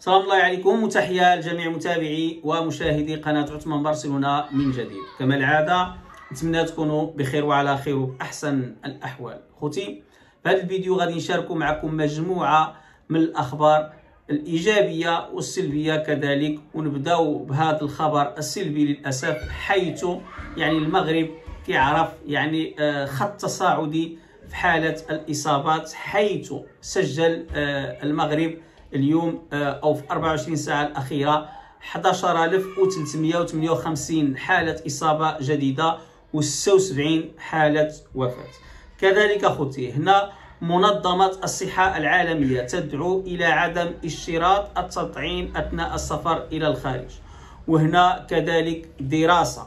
سلام الله عليكم وتحية لجميع متابعي ومشاهدي قناة عثمان برشلونة من جديد. كما العادة نتمنى تكونوا بخير وعلى خير وبأحسن الأحوال. خوتي، في هذا الفيديو غادي نشاركوا معكم مجموعة من الأخبار الإيجابية والسلبية كذلك، ونبداو بهذا الخبر السلبي للأسف، حيث المغرب كيعرف خط تصاعدي في حالة الإصابات، حيث سجل المغرب اليوم أو في 24 ساعة الأخيرة 11358 حالة إصابة جديدة و76 حالة وفاة. كذلك أخوتي، هنا منظمة الصحة العالمية تدعو إلى عدم اشتراط التطعيم أثناء السفر إلى الخارج. وهنا كذلك دراسة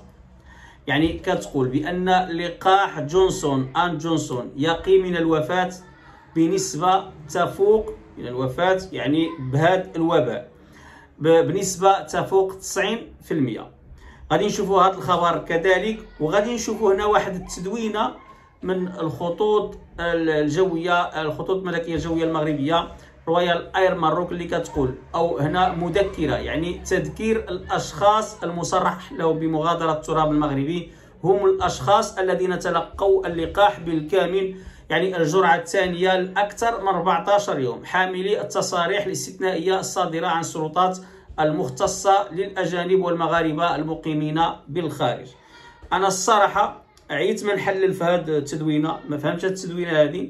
كتقول بأن لقاح جونسون أند جونسون يقي من الوفاة بنسبة تفوق من الوفاة بهذا الوباء بنسبة تفوق 90%. غادي نشوفوا هذا الخبر كذلك، وغادي نشوفوا هنا واحد التدوينة من الخطوط الجوية، الخطوط الملكية الجوية المغربية، رويال اير ماروك، اللي كتقول او هنا مذكرة تذكير الاشخاص المصرح له بمغادرة التراب المغربي هم الاشخاص الذين تلقوا اللقاح بالكامل الجرعة الثانية لأكثر من 14 يوم، حاملي التصاريح الاستثنائية الصادرة عن السلطات المختصة للأجانب والمغاربة المقيمين بالخارج. أنا الصراحة عيت من نحلل في هذه التدوينة، ما فهمتش هذه التدوينة هذه.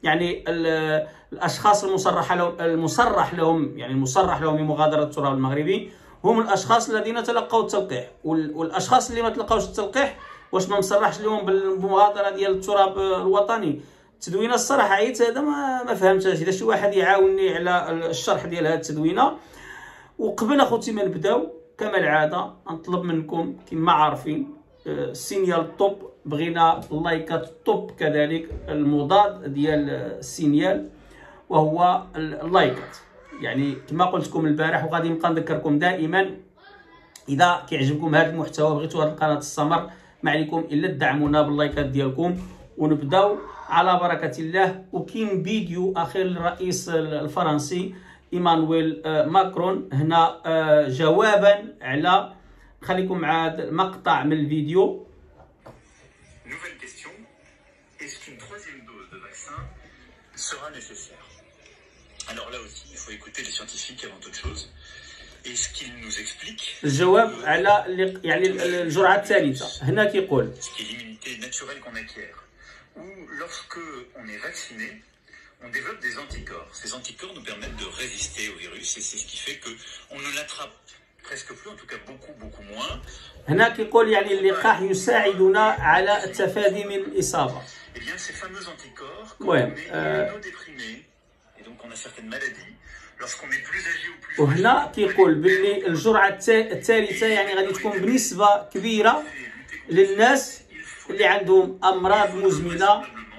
الأشخاص المصرح لهم بمغادرة التراب المغربي هم الأشخاص الذين تلقوا التلقيح، والأشخاص اللي ما تلقاوش التلقيح واش ما مصرحش لهم بالمغادرة ديال التراب الوطني. التدوينه الصراحه عيت هذا ما فهمتهاش. اذا شي واحد يعاونني على الشرح ديال هذه التدوينه. وقبل اخوتي ما نبداو كما العاده نطلب منكم كما عارفين السينيال طوب، بغينا اللايكات طوب، كذلك المضاد ديال السينيال وهو اللايكات. كما قلت لكم البارح وغادي نبقى نذكركم دائما، اذا كيعجبكم هذا المحتوى بغيتوا هذه القناه تستمر، ما عليكم الا تدعمونا باللايكات ديالكم. ونبداو على بركة الله. وكاين فيديو أخير للرئيس الفرنسي إيمانويل ماكرون هنا جوابا على، خليكم مع هذا المقطع من الفيديو. Nouvelle question. Est-ce qu'une troisième dose de vaccin sera nécessaire? Alors là aussi, il faut écouter les scientifiques avant toute chose. Et ce qu'ils nous expliquent. الجواب على الجرعة الثالثة. هنا كيقول. Ce qui est l'immunité naturelle qu'on acquiert. Ou lorsque on est vacciné, on développe des anticorps. Ces anticorps nous permettent de résister au virus et c'est ce qui fait que on ne l'attrape presque plus, en tout cas beaucoup moins. هنا كيقول اللقاح يساعدنا على التفادي من الإصابة. Eh bien ces fameux anticorps, quand on est immunodéprimé et donc on a certaines maladies, lorsqu'on est plus âgé ou plus. وهنا كيقول باللي الجرعة الثالثة غادي تكون بنسبة كبيرة للناس اللي عندهم امراض مزمنه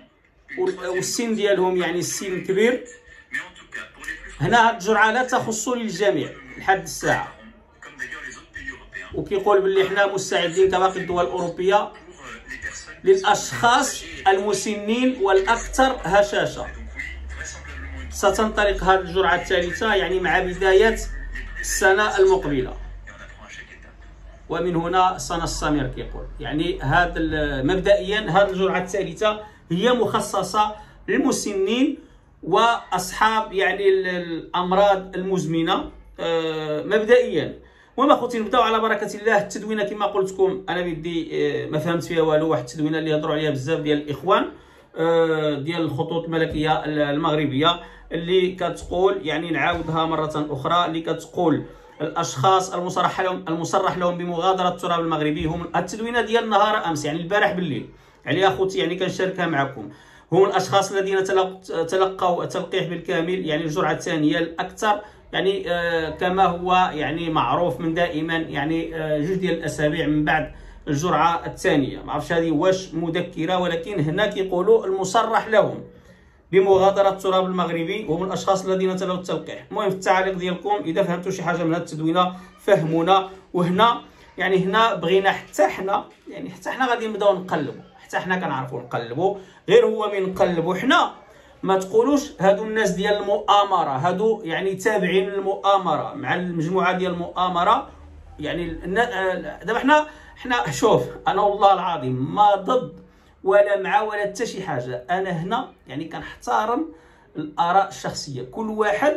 والسن ديالهم السن كبير. هنا هاد الجرعه لا تخص للجميع لحد الساعه. وكيقول باللي حنا مستعدين كباقي الدول الاوروبيه للاشخاص المسنين والاكثر هشاشه. ستنطلق هذه الجرعه الثالثه مع بدايه السنه المقبله، ومن هنا سنستمر. كيقول هذا مبدئيا هذه الجرعه الثالثه هي مخصصه للمسنين واصحاب الامراض المزمنه مبدئيا. المهم اخوتي نبداو على بركه الله. التدوينه كما قلت لكم انا بدي ما فهمت فيها والو، واحد التدوينه اللي يهضروا عليها بزاف ديال الاخوان ديال الخطوط الملكيه المغربيه، اللي كتقول نعاودها مره اخرى، اللي كتقول الاشخاص المصرح لهم بمغادره التراب المغربي هم التدوينه ديال نهار امس البارح بالليل اخوتي كنشاركها معكم، هم الاشخاص الذين تلقوا التلقيح بالكامل الجرعه الثانيه الاكثر كما هو معروف من دائما جوج ديال الاسابيع من بعد الجرعه الثانيه. ما عرفتش هذه واش مذكره، ولكن هنا كيقولوا المصرح لهم بمغادرة التراب المغربي وهم الاشخاص الذين تلقوا التلقيح. المهم في التعاليق ديالكم اذا فهمتوا شي حاجه من هذه التدوينه فهمونا. وهنا هنا بغينا حتى حنا غادي نبداو نقلبوا، حتى حنا كنعرفوا نقلبوا، غير هو من نقلبوا حنا ما تقولوش هادو الناس ديال المؤامره، هادو يعني تابعين للمؤامره مع المجموعه ديال المؤامره. يعني دابا حنا شوف، انا والله العظيم ما ضد ولا مع ولا حتى شي حاجه. انا هنا يعني كنحترم الاراء الشخصيه، كل واحد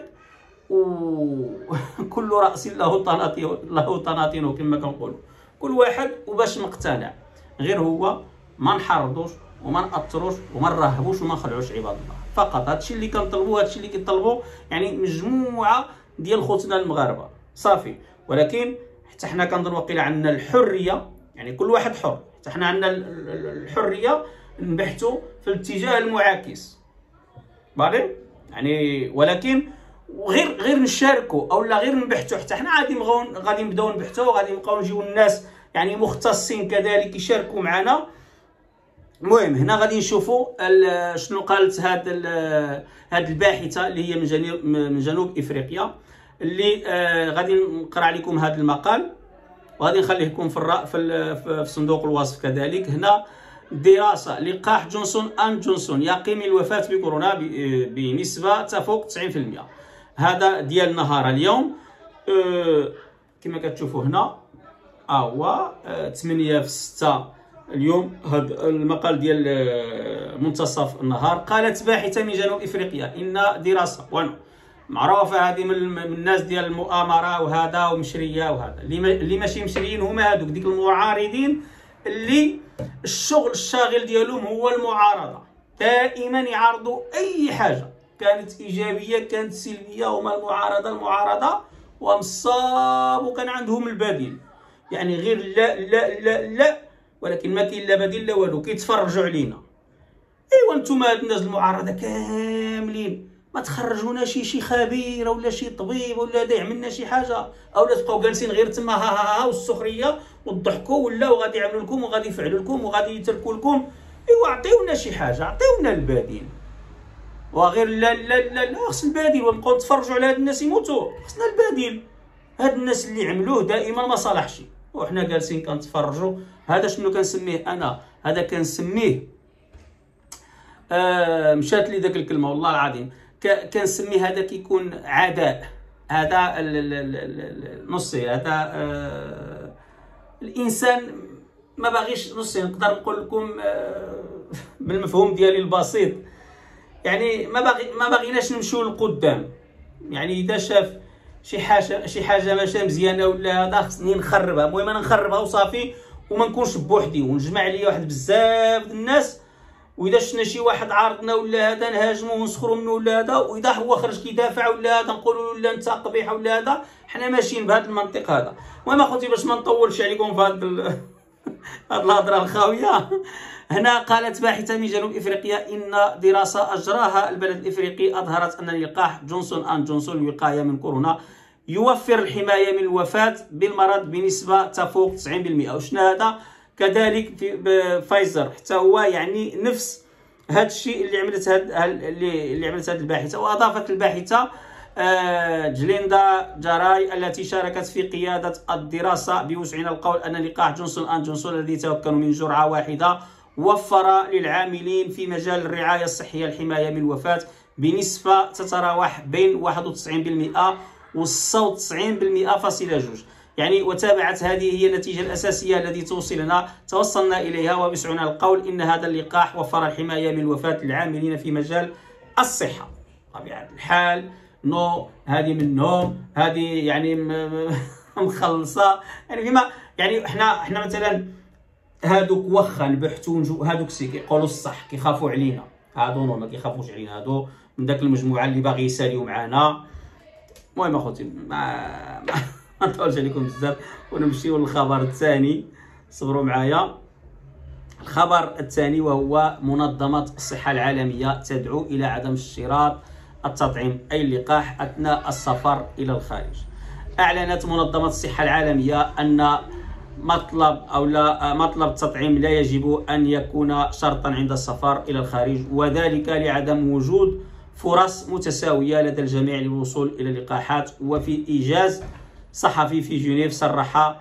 وكل راس له طناطينه كما كنقولوا، كل واحد وباش مقتنع. غير هو ما نحرضوش وما ناثروش وما نرهبوش وما نخلعوش عباد الله. فقط هادشي اللي كنطلبوا، هادشي اللي كيطلبوا يعني مجموعه ديال خوتنا المغاربه صافي. ولكن حتى حنا كنظن وقيلا عندنا الحريه، يعني كل واحد حر، حتى حنا عندنا الحريه نبحثوا في الاتجاه المعاكس باغي يعني. ولكن غير نشاركوا او لا غير نبحثوا، حتى حنا غادي نبداو نبحثوا، وغادي نبقاو نجيو الناس يعني مختصين كذلك يشاركوا معنا. المهم هنا غادي نشوفوا شنو قالت هاد الباحثه اللي هي من جنوب افريقيا، اللي غادي نقرا عليكم هذا المقال وغادي نخليه لكم في صندوق الوصف كذلك. هنا دراسه: لقاح جونسون ان جونسون يقي من الوفاه بكورونا بنسبه تفوق 90%. هذا ديال نهار اليوم. كما كتشوفوا هنا هو 8/6 اليوم. هذا المقال ديال منتصف النهار. قالت باحثه من جنوب افريقيا ان دراسه معروفه هذه من الناس ديال المؤامره وهذا ومشريه، وهذا اللي ماشي مشريين هما هذوك ديك المعارضين اللي الشغل الشاغل ديالهم هو المعارضه، دائما يعارضوا اي حاجه كانت ايجابيه كانت سلبيه، هما المعارضه ومصاب، وكان عندهم البديل يعني غير لا لا لا لا، ولكن ما كاين لا بديل لا والو، كيتفرجوا علينا. ايوا نتوما هاد الناس المعارضه كاملين ما تخرجونا شي خبير ولا شي طبيب ولا يعملنا شي حاجه، اولا تبقاو جالسين غير تما ها والسخريه والضحكوا ولا وغادي يعملوا لكم وغادي يفعلوا لكم وغادي يتركوا لكم. ايوا عطيونا شي حاجه، عطيونا البديل. وغير لا لا لا لا خص البديل، ونبقاو نتفرجوا على هاد الناس يموتوا. خصنا البديل. هاد الناس اللي عملوه دائما ما صالحش وحنا جالسين كنتفرجوا. هذا شنو كنسميه انا؟ هذا كنسميه مشات لي داك الكلمه والله العظيم، كنسميه هذا كيكون عداء. هذا نصي هذا الانسان ما باغيش نصي، نقدر نقول لكم بالمفهوم ديالي البسيط، يعني ما باغيناش نمشيو للقدام. يعني اذا شاف شي حاجه ماشي مزيانه ولا هذا خصني نخربها، المهم انا نخربها وصافي وما نكونش بوحدي، ونجمع عليا واحد بزاف د الناس، واذا شفنا شي واحد عارضنا ولا هذا نهاجموه ونسخروا منه ولا هذا، واذا هو خرج كيدافع ولا هذا نقولوا لا انت قبيح ولا هذا. حنا ماشيين بهذا المنطق هذا. المهم اخوتي باش ما نطولش عليكم في هذه الهضره الخاويه، هنا قالت باحثه من جنوب افريقيا ان دراسه اجراها البلد الافريقي اظهرت ان لقاح جونسون ان جونسون الوقايه من كورونا يوفر الحمايه من الوفاه بالمرض بنسبه تفوق 90%. وشنا هذا كذلك في فايزر حتى هو يعني نفس هذا الشيء اللي عملت هذه الباحثه. واضافت الباحثه جليندا جاراي التي شاركت في قياده الدراسه بوسعنا القول ان لقاح جونسون ان جونسون الذي يتمكن من جرعه واحده وفر للعاملين في مجال الرعايه الصحيه الحمايه من الوفاه بنسبه تتراوح بين 91% والصوت 90.2%. يعني وتابعت هذه هي النتيجة الأساسية التي توصلنا إليها، وبسعنا القول إن هذا اللقاح وفر الحماية من الوفاة للعاملين في مجال الصحة. طبيعة الحال هذه منهم، هذه يعني مخلصة يعني فيما يعني احنا مثلا هادوك واخا نبحثوا هادوك كيقولوا الصح كيخافوا علينا، هادو ما كيخافوش علينا، هادو من داك المجموعة اللي باغي يساليو معنا. المهم اخوتي ما نطولش عليكم بزاف ونمشيو للخبر الثاني، صبروا معايا. الخبر الثاني وهو منظمة الصحة العالمية تدعو إلى عدم اشتراط التطعيم أي اللقاح أثناء السفر إلى الخارج. أعلنت منظمة الصحة العالمية أن مطلب التطعيم لا يجب أن يكون شرطا عند السفر إلى الخارج، وذلك لعدم وجود فرص متساوية لدى الجميع للوصول إلى اللقاحات. وفي إيجاز صحفي في جنيف صرح،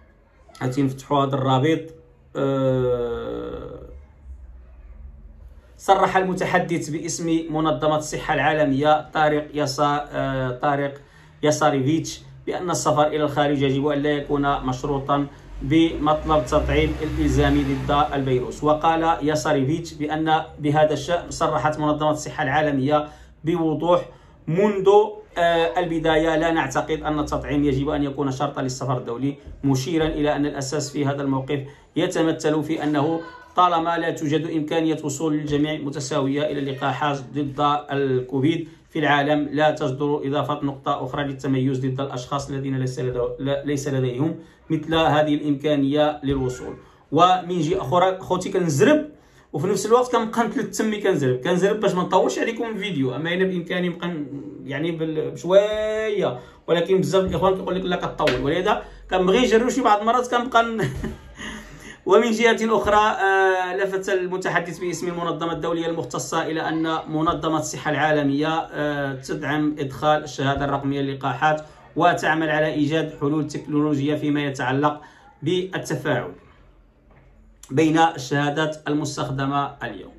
غادي نفتحوا هذا الرابط، صرح المتحدث باسم منظمة الصحة العالمية طارق ياساريفيتش بأن السفر إلى الخارج يجب أن لا يكون مشروطا بمطلب التطعيم الإلزامي ضد الفيروس. وقال ياساريفيتش بأن بهذا الشأن صرحت منظمة الصحة العالمية بوضوح منذ البداية لا نعتقد أن التطعيم يجب أن يكون شرطا للسفر الدولي، مشيرا إلى أن الأساس في هذا الموقف يتمثل في أنه طالما لا توجد إمكانية وصول الجميع متساوية إلى اللقاحات ضد الكوفيد في العالم، لا تصدر إضافة نقطة أخرى للتميز ضد الأشخاص الذين ليس لديهم مثل هذه الإمكانية للوصول. ومن جهة أخرى خوتي كنزرب وفي نفس الوقت كنبقى نتلت تمي كنزرب باش ما نطولش عليكم الفيديو، اما انا بامكاني نبقى يعني بشويه، ولكن بزاف الاخوان كيقول لك لا كطول، ولهذا كنبغي نجرب شي بعض المرات كنبقى ومن جهة أخرى لفت المتحدث باسم المنظمة الدولية المختصة إلى أن منظمة الصحة العالمية تدعم إدخال الشهادة الرقمية للقاحات وتعمل على إيجاد حلول تكنولوجية فيما يتعلق بالتفاعل بين الشهادات المستخدمة اليوم.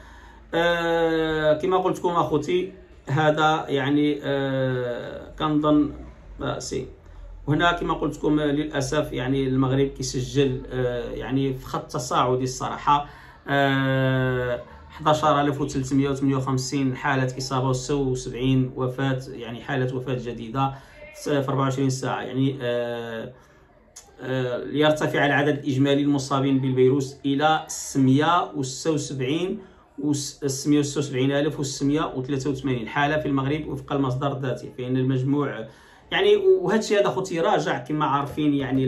كما قلت لكم اخوتي، هذا يعني كنظن سي هنا كما قلت لكم للاسف يعني المغرب كيسجل يعني في خط تصاعدي الصراحه 11358 حاله اصابه و76 وفاه، يعني حاله وفاه جديده في 24 ساعه، يعني ليرتفع العدد الإجمالي المصابين بالفيروس إلى 676,683 حالة في المغرب وفق المصدر الذاتي، فإن المجموع يعني وهذا الشيء هذا خوتي راجع كما عارفين يعني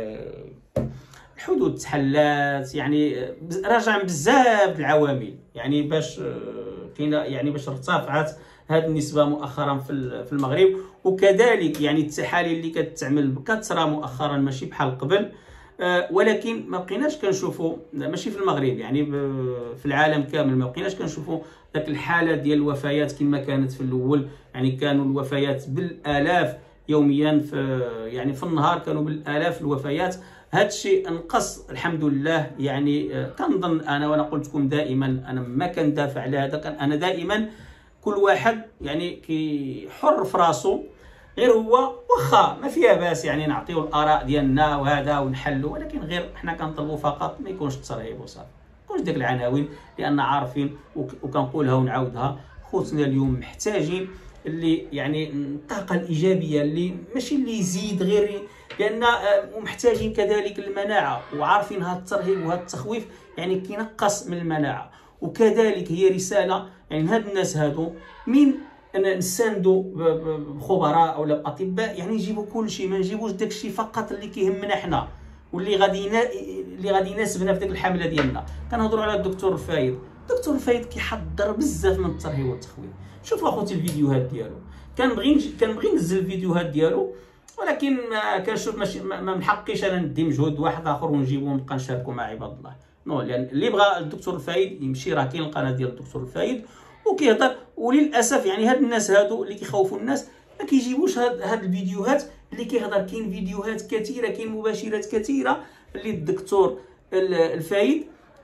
الحدود تحلات، يعني راجع بزاف العوامل يعني باش كاينه يعني باش ارتفعت هذه النسبة مؤخرا في المغرب. وكذلك يعني التحاليل اللي كتعمل بكثرة مؤخرا ماشي بحال قبل، ولكن ما بقيناش كنشوفوا ماشي في المغرب يعني في العالم كامل ما بقيناش كنشوفوا داك الحالة ديال الوفيات كما كانت في الأول، يعني كانوا الوفيات بالآلاف يوميا يعني في النهار كانوا بالآلاف الوفيات. هذا الشيء انقص الحمد لله. يعني كنظن انا وانا قلت لكم دائما انا ما كندافع على هذا، انا دائما كل واحد يعني كي حر في راسو، غير هو واخا ما فيها باس يعني نعطيو الاراء ديالنا وهذا ونحلوا، ولكن غير حنا كنطلبوا فقط ما يكونش الترهيب وصافي، ما يكونش ديك العناوين، لان عارفين وكنقولها ونعاودها خوتنا اليوم محتاجين اللي يعني الطاقه الايجابيه اللي ماشي اللي يزيد غير، لان ومحتاجين كذلك المناعه، وعارفين هذا الترهيب وهذا التخويف يعني كينقص من المناعه. وكذلك هي رساله يعني هاد الناس هادو من نساندوا بخبراء او باطباء، يعني نجيبوا كل شيء، ما نجيبوش داك الشيء فقط اللي كيهمنا حنا واللي غادي يناسبنا في ديك الحمله ديالنا. كنهضروا على الدكتور الفايد، الدكتور الفايد كيحضر بزاف من الترهيب والتخويف. شوفوا اخوتي الفيديوهات ديالو، كنبغي ننزل الفيديوهات ديالو، ولكن كنشوف ماشي ما منحقيش انا ندي مجهود واحد اخر ونجيبو ونبقى نشاركو مع عباد الله، نو، لان اللي بغى الدكتور الفايد يمشي، راه كاين القناه ديال الدكتور الفايد وكيهضر. وللاسف يعني هاد الناس هادو اللي كيخوفوا الناس ما كيجيبوش هاد الفيديوهات اللي كيهضر. كاين فيديوهات كثيره، كاين مباشرات كثيره اللي الدكتور الفايد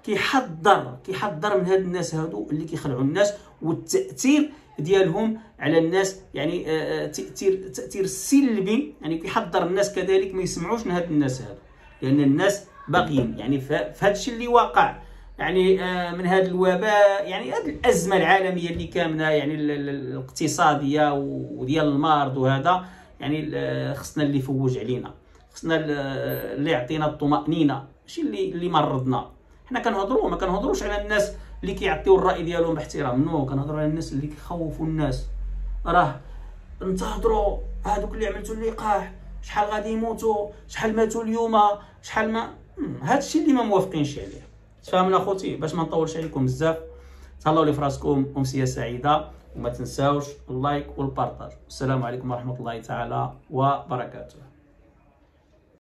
كيحضر من هاد الناس هادو اللي كيخلعوا الناس، والتاثير ديالهم على الناس يعني تاثير سلبي، يعني كيحضر الناس كذلك ما يسمعوش لهاد الناس هادو، لان الناس باغيين يعني في هذا الشيء اللي واقع يعني من هذا الوباء، يعني هذه الازمه العالميه اللي كامنه يعني الاقتصاديه وديال المرض وهذا، يعني خصنا اللي يفوج علينا، خصنا اللي يعطينا الطمانينه، ماشي اللي مرضنا. حنا كنهضروا ما كنهضروش على الناس اللي كيعطيو الراي ديالهم باحترام، نو، كنهضروا على الناس اللي كيخوفوا الناس. راه انتظروا هذوك اللي عملتوا اللقاح شحال غادي يموتوا، شحال ماتوا اليوم، شحال ما هذا الشيء اللي ما موافقينش عليه. تفهمنا اخوتي؟ باش ما نطولش عليكم بزاف، تهلاو لي في راسكم، امسيه سعيده، وما تنساوش اللايك والبارطاج. السلام عليكم ورحمه الله تعالى وبركاته.